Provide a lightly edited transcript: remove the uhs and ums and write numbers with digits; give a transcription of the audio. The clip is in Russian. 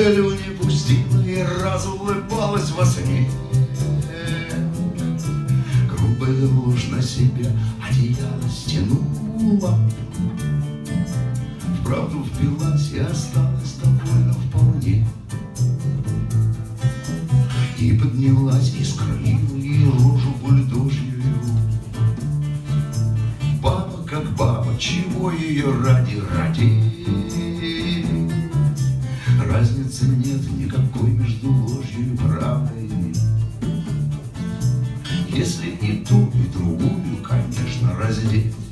слюни пустила и разулыбалась во сне. Грубая ложь на себя одеяло стянула, вправду впилась и осталась довольно вполне. И поднялась, и скроила ей рожу бульдожью. Баба как баба, чего ее ради. Разницы нет никакой между ложью и правдой. Если и ту, и другую, конечно, раздеть.